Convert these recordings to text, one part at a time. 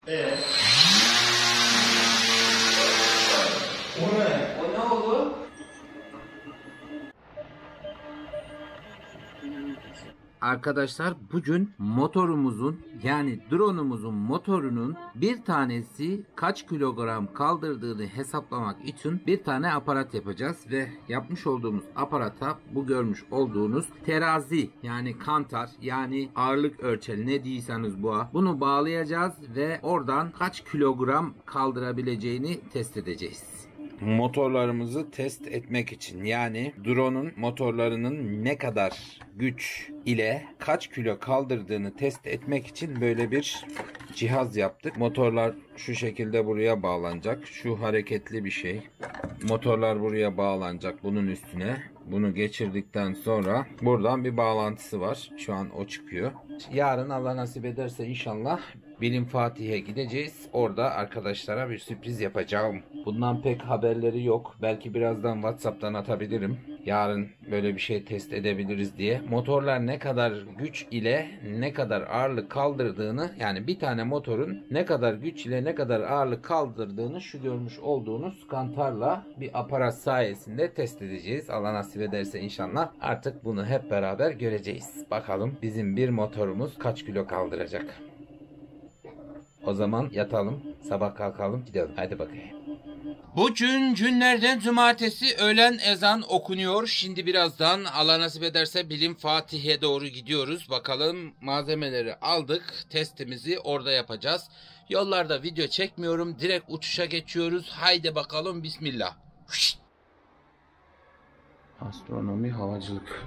Evet. O ne? O ne oldu? Arkadaşlar bugün motorumuzun yani drone'umuzun motorunun bir tanesi kaç kilogram kaldırdığını hesaplamak için bir tane aparat yapacağız ve yapmış olduğumuz aparata bu görmüş olduğunuz terazi yani kantar yani ağırlık ölçeri ne diyorsanız bunu bağlayacağız ve oradan kaç kilogram kaldırabileceğini test edeceğiz. Motorlarımızı test etmek için yani drone'un motorlarının ne kadar güç ile kaç kilo kaldırdığını test etmek için böyle bir cihaz yaptık. Motorlar şu şekilde buraya bağlanacak. Şu hareketli bir şey. Motorlar buraya bağlanacak bunun üstüne. Bunu geçirdikten sonra buradan bir bağlantısı var. Şu an o çıkıyor. Yarın Allah nasip ederse inşallah Bilim Fatih'e gideceğiz. Orada arkadaşlara bir sürpriz yapacağım. Bundan pek haberleri yok. Belki birazdan WhatsApp'tan atabilirim. Yarın böyle bir şey test edebiliriz diye. Motorlar ne kadar güç ile ne kadar ağırlık kaldırdığını yani bir tane motorun ne kadar güç ile ne kadar ağırlık kaldırdığını şu görmüş olduğunuz kantarla bir aparat sayesinde test edeceğiz. Allah nasip ederse inşallah artık bunu hep beraber göreceğiz. Bakalım bizim bir motorumuz kaç kilo kaldıracak. O zaman yatalım, sabah kalkalım, gidelim. Hadi bakayım. Bugün günlerden cumartesi öğlen ezan okunuyor. Şimdi birazdan Allah nasip ederse Bilim Fatih'e doğru gidiyoruz. Bakalım malzemeleri aldık. Testimizi orada yapacağız. Yollarda video çekmiyorum. Direkt uçuşa geçiyoruz. Haydi bakalım bismillah. Astronomi havacılık.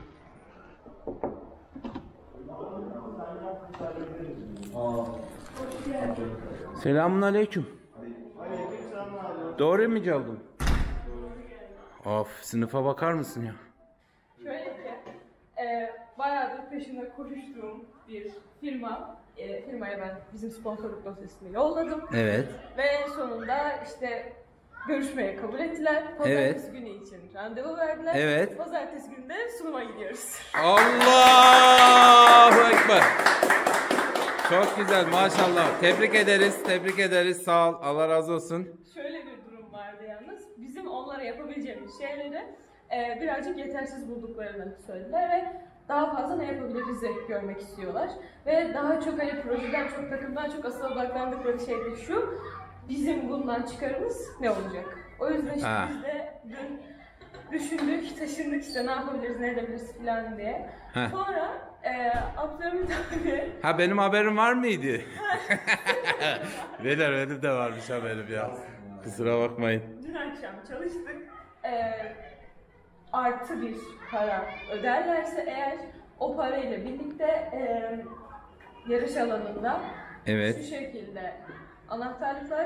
Selamünaleyküm. Doğru mu çaldım? Of, sınıfa bakar mısın ya? Şöyle ki, bayağıdır peşinde koşuştuğum bir firma, firmaya ben bizim sponsorluk dosyasını yolladım. Evet. Ve en sonunda işte görüşmeye kabul ettiler. Pazartesi günü için randevu verdiler. Evet. Pazartesi günü de sunuma gidiyoruz. Allahu Ekber. Çok güzel maşallah. Tebrik ederiz, tebrik ederiz. Sağ ol, Allah razı olsun. Şöyle bir durum vardı yalnız. Bizim onlara yapabileceğimiz şeyleri birazcık yetersiz bulduklarını söylediler ve daha fazla ne yapabiliriz görmek istiyorlar. Ve daha çok hani projeden çok takımdan çok asıl odaklandıkları şey de şu. Bizim bundan çıkarımız ne olacak? O yüzden işte biz de dün düşündük, taşındık işte ne yapabiliriz, ne edebiliriz falan diye. Sonra Abdülhamit abi... Ha benim haberim var mıydı? Benim de varmış haberim ya. Kusura bakmayın. Dün akşam çalıştık. Artı bir para öderlerse eğer o parayla birlikte yarış alanında şu şekilde anahtarlıklar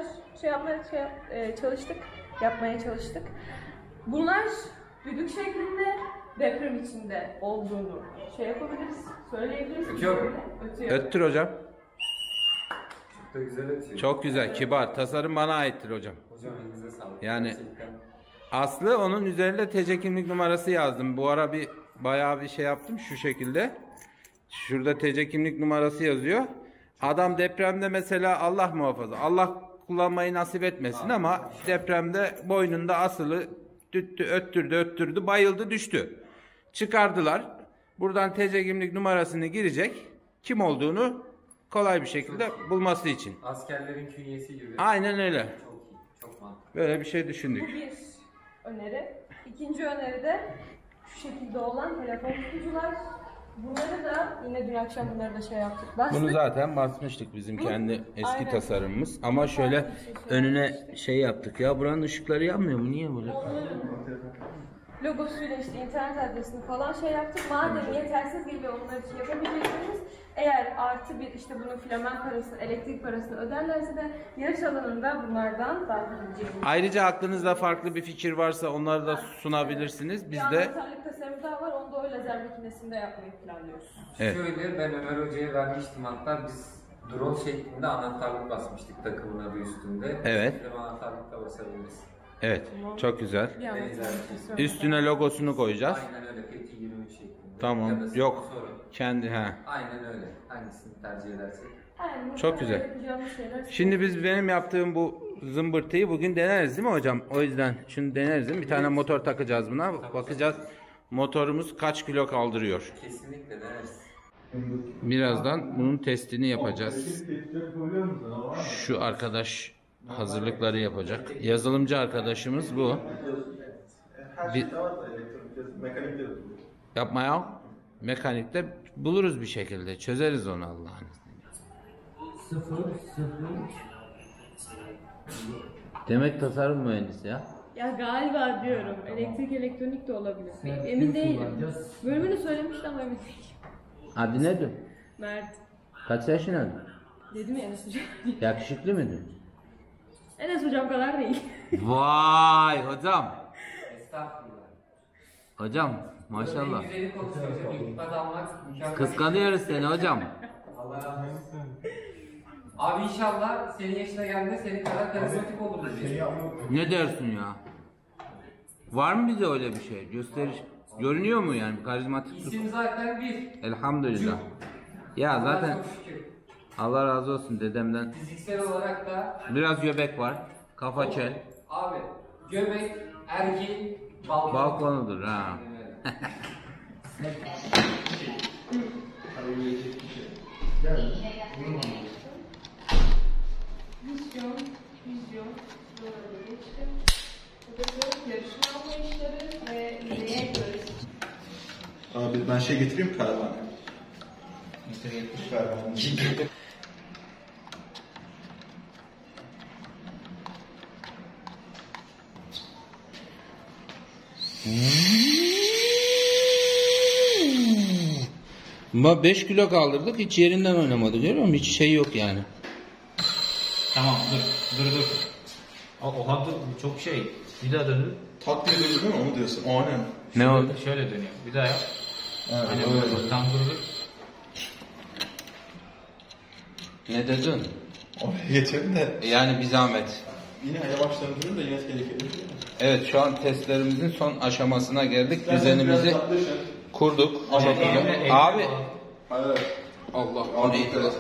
yapmaya çalıştık. Bunlar düdük şeklinde deprem içinde olduğunu yapabiliriz, söyleyebiliriz. Ötüyor. Öttür hocam. Çok da güzel ötüyor. Çok güzel, kibar. Tasarım bana aittir hocam. Hocam elinize sağlık. Yani gerçekten. Aslı onun üzerinde TC kimlik numarası yazdım. Bu ara bayağı bir şey yaptım şu şekilde. Şurada TC kimlik numarası yazıyor. Adam depremde mesela Allah muhafaza. Allah kullanmayı nasip etmesin ama depremde boynunda asılı öttürdü, bayıldı, düştü. Çıkardılar. Buradan TC kimlik numarasını girecek. Kim olduğunu kolay bir şekilde bulması için. Askerlerin künyesi gibi. Aynen öyle. Çok iyi, çok mantıklı. Böyle bir şey Bu düşündük. bir öneri. İkinci öneri de şu şekilde olan telefon tutucular. Bunları da yine dün akşam bunları da yaptık. Bastık. Bunu zaten basmıştık bizim kendi eski Aynen. tasarımımız. Ama şöyle önüne yaptık ya. Buranın ışıkları yanmıyor mu? Niye böyle? Onların logosuyla işte internet adresini falan yaptık. Madem yetersiz geliyor onlar için yapabileceksiniz. Eğer artı bir işte bunun filamen parasını, elektrik parasını öderlerse de yarış alanında bunlardan dağıtabileceğimiz. Ayrıca aklınızda farklı bir fikir varsa onları da sunabilirsiniz. Biz de anahtarlık tasarımı daha var. Onu da o lazer makinesinde yapmayı planlıyoruz. Evet. Şöyle ben Ömer Hoca'ya vermiştim hatta biz drone şeklinde anahtarlık basmıştık takımın adı üstünde. Evet. Şimdi anahtarlık da basabiliriz. Evet. Çok güzel. Bir anahtarlık Üstüne logosunu koyacağız. Aynen öyle. Fethi 23 şeklinde. Tamam. Ya da Yok. sponsoru. Kendi Aynen öyle. Hangisini tercih edersek. Yani Çok güzel. yapacağımız şeyler. Şimdi biz benim yaptığım bu zımbırtıyı bugün deneriz değil mi hocam? O yüzden şunu deneriz değil mi? Bir tane motor takacağız buna. Bakacağız motorumuz kaç kilo kaldırıyor. Kesinlikle deneriz. Birazdan bunun testini yapacağız. Şu arkadaş hazırlıkları yapacak. Yazılımcı arkadaşımız bu. Yapma ya. Mekanikte buluruz bir şekilde. Çözeriz onu Allah'ın izniyle. Demek tasarım mühendisi ya. Ya galiba diyorum. Elektrik elektronik de olabilir. Emin değilim. Bölümünü söylemişti ama emin değilim. Adı nedir? Mert. Kaç yaşındaydın? Dedim ya Enes hocam. Yakışıklı mıydın? Enes hocam kadar değil. Vay hocam. Estağfurullah. Hocam maşallah. En güzeli konuşuyor hocam. İltifat almak mükemmel. Kıskanıyoruz seni hocam. Allah razı olsun. Abi inşallah senin yaşına geldiğinde senin kadar karizmatik oluruz. Ne dersin ya? Var mı bize öyle bir şey? Gösteriş. Görünüyor mu yani karizmatik? İsim zaten bir. Elhamdülillah. Ya zaten Çok şükür. Allah razı olsun dedemden. Fiziksel olarak da Biraz göbek var. Kafa kel. abi göbek, ergi, balkon. Balkonudur ha. Evet. Vizyon. Böyle geçtim. Burada yarışma anlayışları ve neye göre. Abi ben şey getireyim karavanı. Karavanı. Ama 5 kilo kaldırdık hiç yerinden oynamadı görüyor musun? Hiç şey yok yani. Tamam dur. Oha dur bu çok şey. Bir daha dönür. Tatmin edici değil mi? Onu diyorsun. Aynen. Ne oldu? Şöyle dönüyor. Bir daha yap. Evet, Aynen öyle. böyle. Tam dur. Ne dedin? Oraya getirin de Yani bir zahmet. yine yavaştan durun da yine tehlikeli. Evet şu an testlerimizin son aşamasına geldik. Biraz Düzenimizi yaklaşın. kurduk. Elimle- Abi. Hayır. Allah o neydi lan?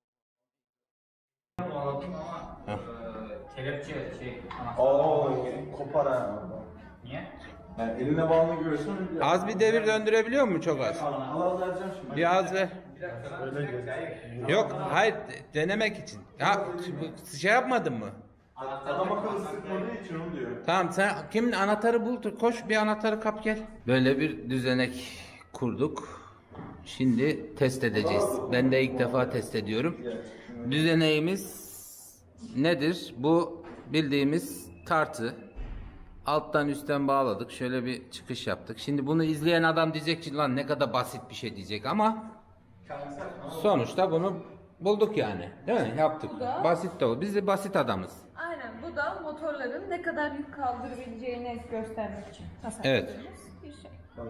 Kelepçe şey. Kopar ha. Niye? Yani eline bağlı görürsen Az bir devir döndürebiliyor mu çok az? Allah vereceğim şimdi. Bir az ver. Yok hayır denemek için. Ya şey yapmadın mı? Adam akıllı sıkmadığı için onu diyor. Tamam sen kimin anahtarı bul koş bir anahtarı kap gel. Böyle bir düzenek kurduk. Şimdi test edeceğiz. Ben de ilk defa test ediyorum. Düzeneğimiz nedir? Bu bildiğimiz tartı. Alttan üstten bağladık. Şöyle bir çıkış yaptık. Şimdi bunu izleyen adam diyecek ki lan ne kadar basit bir şey diyecek ama sonuçta bunu bulduk yani. Değil mi? Yaptık. Bu da- Basit de oldu. Biz de basit adamız. Aynen bu da motorların ne kadar yük kaldırabileceğini göstermek için Evet. tasarladığımız bir şey.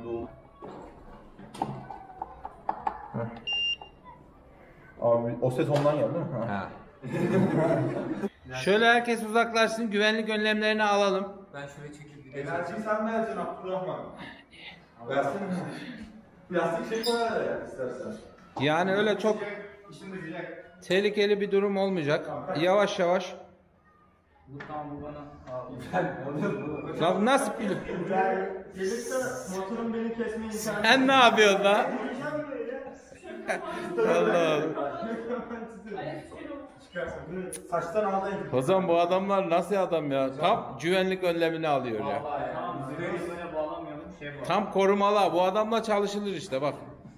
Abi o ses ondan geldi değil mi? Ha. Şöyle herkes uzaklaşsın. Güvenlik önlemlerini alalım. Ben şöyle çekip bir de Enerjiyi sen vereceksin Abdurrahman. Versene. Plastik şey koyar ya istersen. Yani öyle çok İşin sıcak. tehlikeli bir durum olmayacak. Yavaş yavaş. Bu tamam bu bana. Lan nasıl bilip? Gelirse motorun beni kesme imkanı. Sen ne yapıyorsun lan? Allah. Saçtan aldın. O zaman bu adamlar nasıl adam ya? Tam güvenlik önlemini alıyor ya. Tamam böyle bağlamayalım. Şey bu. Tam korumalı. Bu adamla çalışılır işte bak.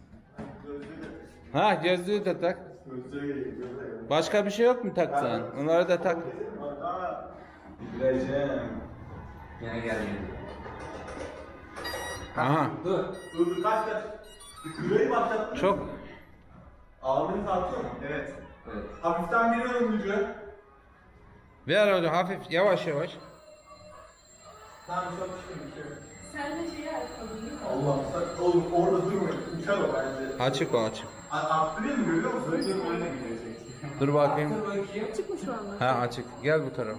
Ha gözlüğü de tak. Başka bir şey yok mu taksan? Onları da tak. Bileceğim. Yine geldi. Aha. Dur kaç. Küreyi başlattın. Çok. Ağırlığını tartıyor mu? Evet. Evet. Hafiften veriyorum gücü. Ver öyle hafif yavaş yavaş. Tamam çok çıkıyor. Sen de şeyi yapalım. Allah sen oğlum orada durma. Uçar o bence. Açık o açık. Arttırıyor mu görüyor musun? Öyle oyuna gidecek. Dur bakayım. Dur bakayım. Çıkmış şu anda. Ha açık. Gel bu tarafa.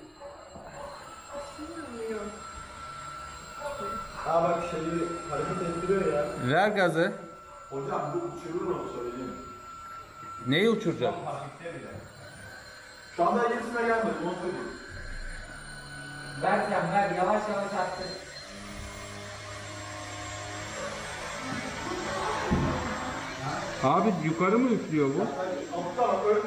Ha bak şeyi hareket ettiriyor ya. Ver gazı. Hocam bu uçurur onu söyleyeyim. Neyi uçuracak? Şu anda yenisine gelmedi. Onu söyleyeyim. Ver sen ver yavaş yavaş attır. Abi yukarı mı üflüyor bu? Tamam öyle.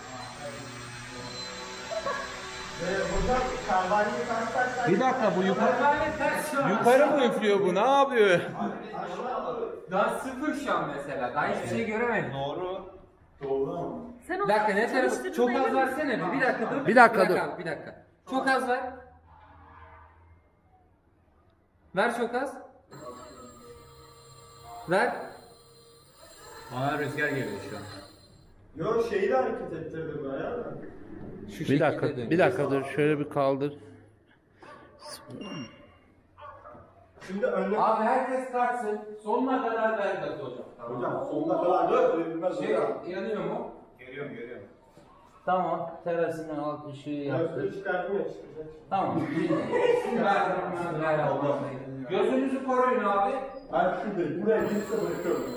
Hocam pervaneyi sen Bir dakika bu yukarı mı üflüyor bu? Ne yapıyor? Daha sıfır şu an mesela. Daha hiçbir şey göremedim. Doğru ama. Sen Bir dakika ne tarafı? Çok az versene bir. Bir dakika dur. Bir dakika, Bırak dur. abi, bir dakika. Çok az ver. Ver çok az. Ver. Bana rüzgar geliyor şu an. Yo şeyi de hareket ettirdim ben ya. Şu Bir dakika, şekilde dön. bir dakika dur. Şöyle bir kaldır. Şimdi önüne... Abi herkes kalksın. Sonuna kadar ver gaz hocam. Hocam sonuna kadar da bilmez Şey yanıyor mu? Görüyorum. Tamam. Terasının alt ışığı yaptı. Gözlüğü çıkartayım ya çıkacak. Tamam. Gözünüzü koruyun abi. Ben şuradayım. Buraya gitse bırakıyorum.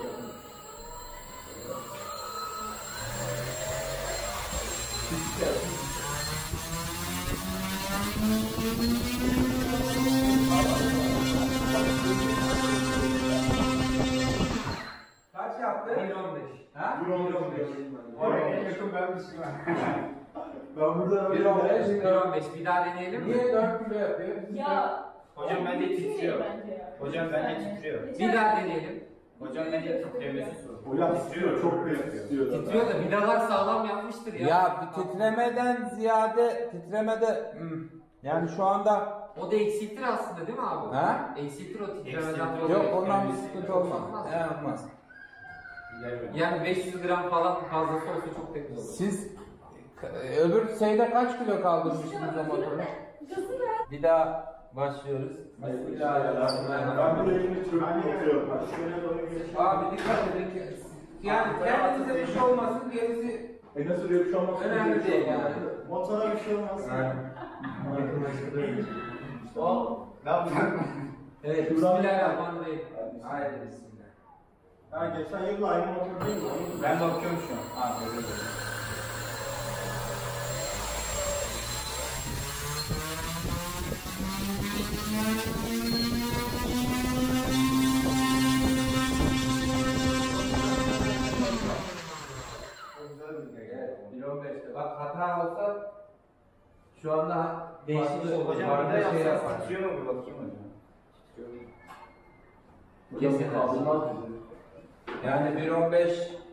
Kaç yaptı? 1.15. Ha? Oraya en yakın benmişim ben. Ben burada 1.15 bir daha deneyelim mi? Niye 4 kilo yapıyor? Ya. Hocam bende titriyor. Bence ya. Hocam bende titriyor. Bir daha deneyelim. Hocam bende titremesi sorun. Hocam istiyor, çok büyük istiyor. Titriyor da vidalar sağlam yapmıştır ya. Ya bir titremeden ziyade yani şu anda O da eksiltir aslında değil mi abi? Ha? Eksiltir o titremeden. Eksiltir. dolayı. yok ondan bir sıkıntı olmaz. Olmaz. Yani 500 gram falan fazlası olsa çok temiz olur. Siz öbür şeyde kaç kilo kaldırmıştınız o motoru? Bir daha başlıyoruz. Bismillahirrahmanirrahim. Ben buraya yine çöpünü Abi dikkat edin. Yani kendinize bir şey olmasın gerisi nasıl öyle bir şey olmaz? önemli değil yani. Motora bir şey olmaz. Evet, bismillahirrahmanirrahim. Haydi bismillah. Ben geçen yıl da aynı motor değil mi? Ben bakıyorum şu an. Ha, öyle böyle. Evet, 1.15'te. Bak hata olsa şu anda değişik Hocam farklı burada şey yapsanız yapar. titriyor mu bir bakayım hocam. Kesin yani 1.15.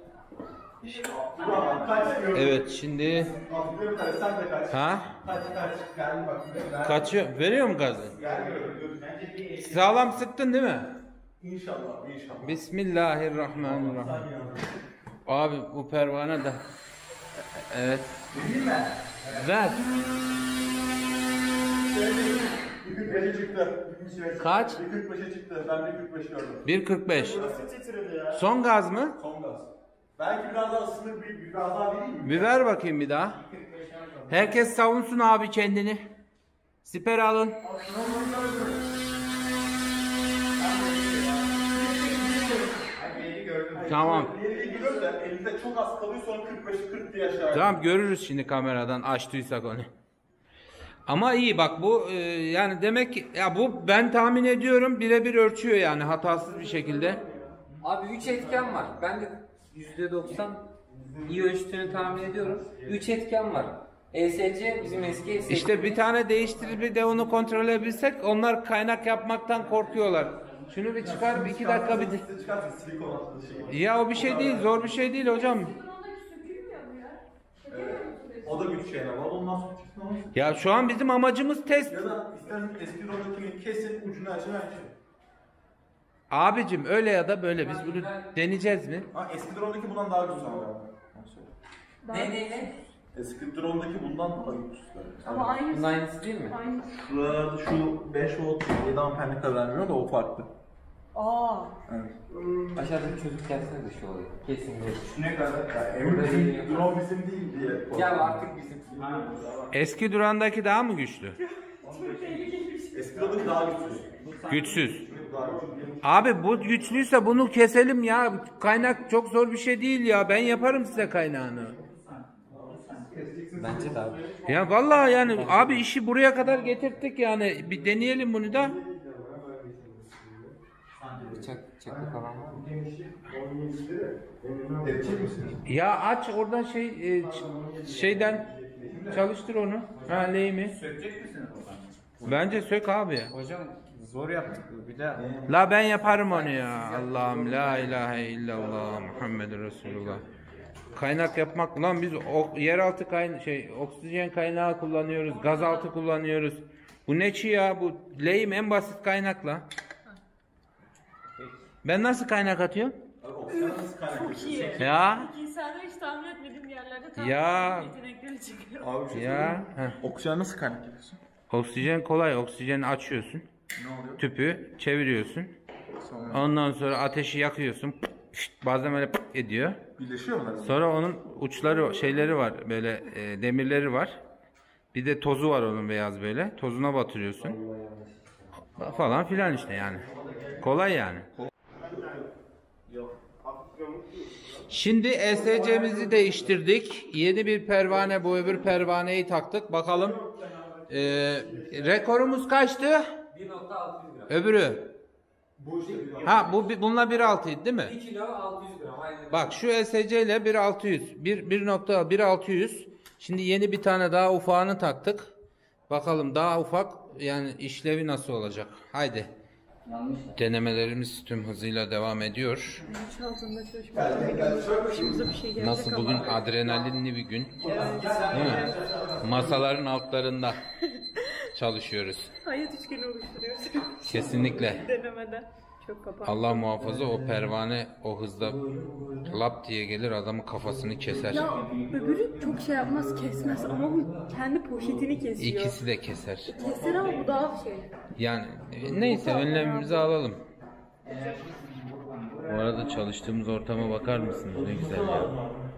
Kaç diyor? Evet şimdi Atlıyorum tabii sen de kaç. ha Kaç. Geldi bak. kaçıyor veriyor mu gazı? Gelmiyor. Sağlam sıktın değil mi? İnşallah. Bismillahirrahmanirrahim. Abi bu pervane de evet. Ver. 1.45'e çıktı. Kaç? 1.45'e çıktı. Ben 1.45 gördüm. 1.45. Burası titredi ya. Son gaz mı? Son gaz. Belki biraz daha ısınır, biraz daha vereyim mi? Bir ver bakayım bir daha. Herkes savunsun abi kendini. Siper alın. Tamam. Nereye giriyor da elinde çok az kalıyor sonra 45-40 diye aşağı. Tamam görürüz şimdi kameradan açtıysak onu. Ama iyi bak bu yani demek ki ya bu ben tahmin ediyorum birebir ölçüyor yani hatasız bir şekilde. Abi 3 etken var. Ben de %90 iyi ölçtüğünü tahmin ediyorum. 3 etken var. ESC bizim eski ESC. İşte bir tane değiştirip bir de onu kontrol edebilsek onlar kaynak yapmaktan korkuyorlar. Şunu bir çıkar bir 2 dakika bir de. Çıkarsın silikon attığı şey. Ya o bir şey değil zor bir şey değil hocam. Ondaki sökülmüyor mu ya? Sökemiyor musunuz? O da güç şeyler var. Ondan sonra çıksın ama. Ya şu an bizim amacımız test. Ya da isterseniz eski rodakini kesin ucunu açın açın. Abicim öyle ya da böyle biz bunu deneyeceğiz mi? Ha eski drone'daki bundan daha güzel abi. Ne? Eski drone'daki bundan daha güzel. Ama aynısı. Bunun aynısı değil mi? Aynı. Şuralarda şu 5 volt 7 amper ne kadar vermiyor da o farklı. Aa. Evet. Aşağıda bir çocuk gelsene de şu olayı. Kesin böyle. Ne kadar? Emin bizim drone bizim değil diye. Ya artık bizim. Eski durandaki daha mı güçlü? Eski drone'daki daha güçlü. Güçsüz. Abi bu güçlüyse bunu keselim ya. Kaynak çok zor bir şey değil ya. Ben yaparım size kaynağını. Bence de abi. Ya vallahi yani abi işi buraya kadar getirttik yani. Bir deneyelim bunu da. Bıçak çakı falan var mı? Ya aç oradan şeyden çalıştır onu. Ha lehimi. Sökecek misiniz oradan? Bence sök abi. Hocam zor yaptık bir de. La ben yaparım onu ya. Allah'ım la ilahe illallah Muhammedur Resulullah. Kaynak yapmak lan biz yeraltı oksijen kaynağı kullanıyoruz, gazaltı kullanıyoruz. Bu ne çi ya? Bu lehim en basit kaynakla. Ben nasıl kaynak atıyorum? Çok iyi. Ya İnsanda hiç tahmin etmediğim yerlerde tahmin Ya. etmediğim yetenekleri çıkıyor. Abi bir şey ya. Heh. Oksijen nasıl kaynak ediyorsun? Oksijen kolay. Oksijeni açıyorsun. Ne oluyor? Tüpü çeviriyorsun. Sonra Ondan sonra ateşi yakıyorsun. Bazen böyle ediyor. birleşiyor mu? Sonra onun uçları şeyleri var böyle demirleri var. Bir de tozu var onun beyaz böyle. Tozuna batırıyorsun. Falan filan işte yani. Kolay yani. Şimdi ESC'mizi değiştirdik. Yeni bir pervane, bu öbür pervaneyi taktık. Bakalım. Rekorumuz kaçtı? 1.600 gram. Öbürü. Ha bununla 1.6 değil mi? 1 kilo 600 gram. Aynen. Bak şu ESC ile 1.600. 1.600. Şimdi yeni bir tane daha ufağını taktık. Bakalım daha ufak yani işlevi nasıl olacak. Haydi. Denemelerimiz tüm hızıyla devam ediyor. Güneş altında çalışmak başımıza bir şey gelecek Nasıl bugün adrenalinli bir gün. Değil mi? Masaların altlarında çalışıyoruz. hayat üçgeni oluşturuyoruz. Kesinlikle. Denemeden. Çok kapandı. Allah muhafaza o pervane o hızda lap diye gelir adamın kafasını keser. Ya öbürü çok şey yapmaz, kesmez ama bu kendi poşetini kesiyor. İkisi de keser. Keser ama bu daha şey. Yani neyse önlemimizi alalım. Bu arada çalıştığımız ortama bakar mısınız? Ne güzel ya.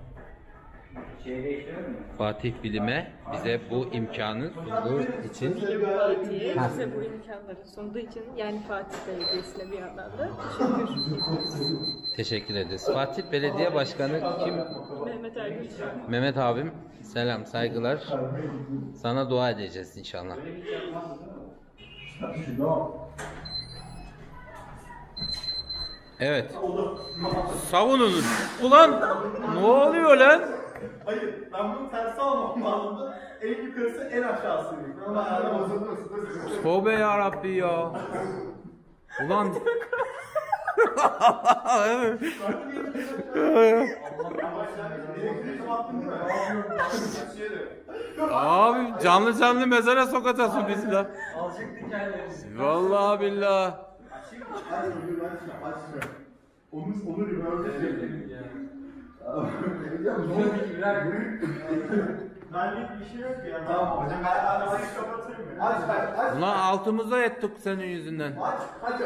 Fatih Bilim'e bize bu imkanı sunduğu için Fatih'e bize bu imkanları sunduğu için yani Fatih Belediyesi'ne bir yandan da teşekkür ederiz. Fatih Belediye Başkanı kim? Mehmet Ergün. Mehmet abim. Selam, saygılar. Sana dua edeceğiz inşallah. Evet. Savunun. Ulan ne oluyor lan? Hayır, ben bunu tersi almam lazımdı. En yukarısı en aşağısıymış. Ama ayağına bozulmasın. Tövbe ya Rabbi ya. Ulan. Abi canlı canlı mezara sokacaksın bizi lan. Vallahi billahi. Onu benlik bir şey yok ya. Tamam hocam ben arabayı kapatayım mı? Aç. Ulan altımıza ettik senin yüzünden. Aç.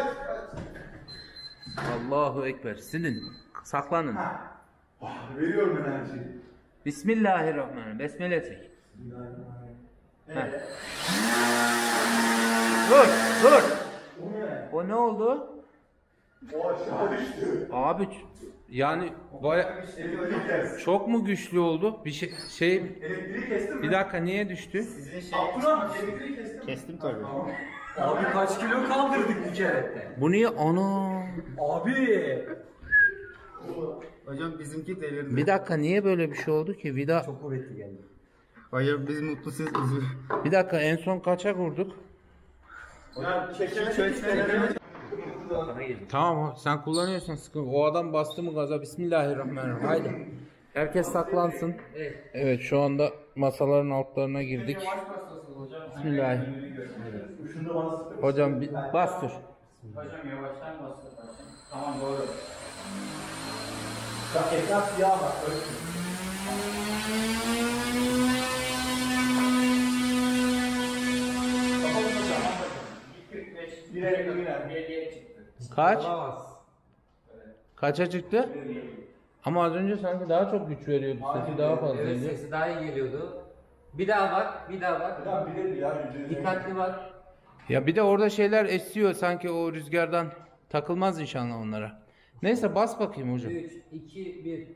Allahu Ekber. Silin. Saklanın. Veriyorum enerjiyi. Bismillahirrahmanirrahim. Besmele çek. Dur. O ne oldu? O aşağı düştü. Abi yani çok mu güçlü oldu? Bir şey Elektriği kestin mi? bir dakika niye düştü? Abdurrahman elektriği kestin mi? Kestim tabii. Abi kaç kilo kaldırdık bu kerette? Bu niye ana? Abi. Hocam bizimki delirdi. Bir dakika niye böyle bir şey oldu ki? Çok kuvvetli geldi. Hayır biz mutlu siz üzül. Bir dakika en son kaça vurduk? Ya çekemedik. Tamam sen kullanıyorsan sıkıntı. O adam bastı mı gaza? Bismillahirrahmanirrahim. Haydi. Herkes saklansın. Evet şu anda masaların altlarına girdik. Bismillahirrahmanirrahim. Hocam bastır. Hocam yavaştan bastır. Tamam doğru. Etraf siyah bak. Kaç? Kaça çıktı? Ama az önce sanki daha çok güç veriyordu. Sesi daha Evet, fazlaydı. sesi daha iyi geliyordu. Bir daha bak. Ya bilir ya. Dikkatli bak. Ya bir de orada şeyler esiyor sanki o rüzgardan takılmaz inşallah onlara. Neyse bas bakayım hocam. 3, 2, 1.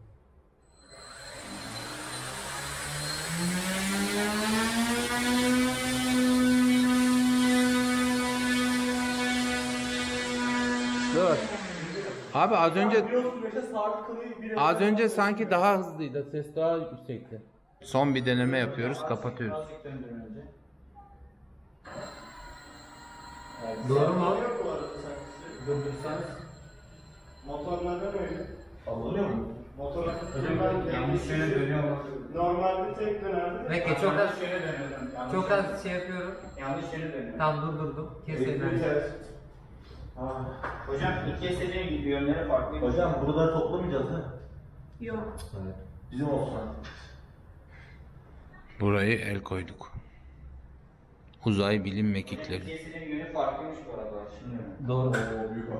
Dur. Abi az Az önce sanki daha hızlıydı. Ses daha yüksekti. Son bir deneme yapıyoruz. Kapatıyoruz. Birazcık döndürün önce. Doğru mu? Durdursanız. Motorlarda böyle. Sallanıyor mu? Motorlar Yanlış yöne dönüyor mu? normalde tek dönerdi. Bekle çok az Yanlış yöne dönüyorum. Yanlış çok yöne- az şey yapıyorum. Yanlış yöne dönüyorum. Tam durdurdum. Kes enerji. Hocam ilk keseceğim gibi yönleri farklı. Hocam buraları toplamayacağız değil mi? Yok. Bizim olsun. Burayı el koyduk. Uzay bilim İlk mekikleri. keseceğim yönü farklıymış bu arada. Şimdi. Doğru. Oo büyük var.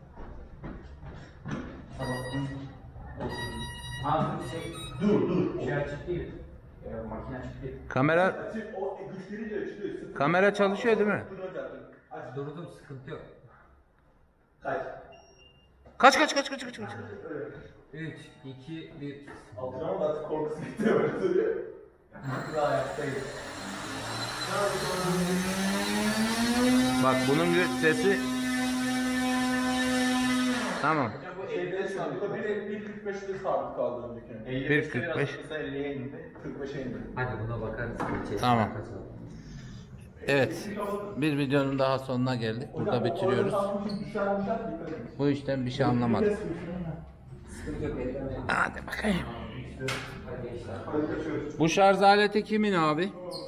Ağzını çek. Dur. Şey açık değil. Makine açık değil. Kamera Açık o güç gelince açılıyor. Sıfır. kamera çalışıyor değil mi? Dur hocam. Aç. Durdum, sıkıntı yok. Kaç. Kaç. 3, 2, 1. Abdurrahman artık korkusu gitti öyle söylüyor. Daha ayaktayız. Bak bunun bir sesi. Tamam. Hocam bu Şeyde sabit. 1.45'te sabit kaldı önceki. 1.45. 50'ye indi. 45'e indi. Hadi buna bakarız. Geçelim. Tamam. Evet. Bir videonun daha sonuna geldik. Burada bitiriyoruz. Bu işten bir şey anlamadık. Sıkıntı yok. Ellemeyin. Hadi bakayım. Hadi gençler. Bu şarj aleti kimin abi?